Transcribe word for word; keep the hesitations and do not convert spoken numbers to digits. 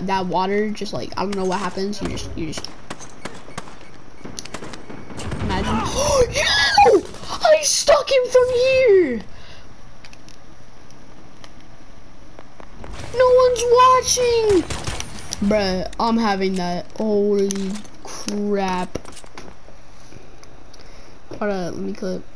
that water just like I don't know what happens. You just you just imagine. Yo! I stuck him from here. No one's watching. Bruh, I'm having that. Holy crap. Hold on, let me clip.